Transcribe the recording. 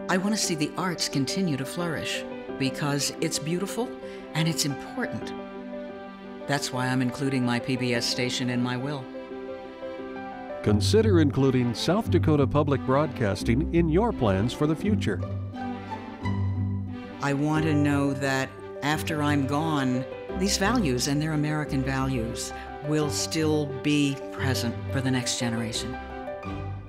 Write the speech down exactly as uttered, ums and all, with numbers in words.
I want to see the arts continue to flourish because it's beautiful and it's important. That's why I'm including my P B S station in my will. Consider including South Dakota Public Broadcasting in your plans for the future. I want to know that after I'm gone, these values and their American values will still be present for the next generation.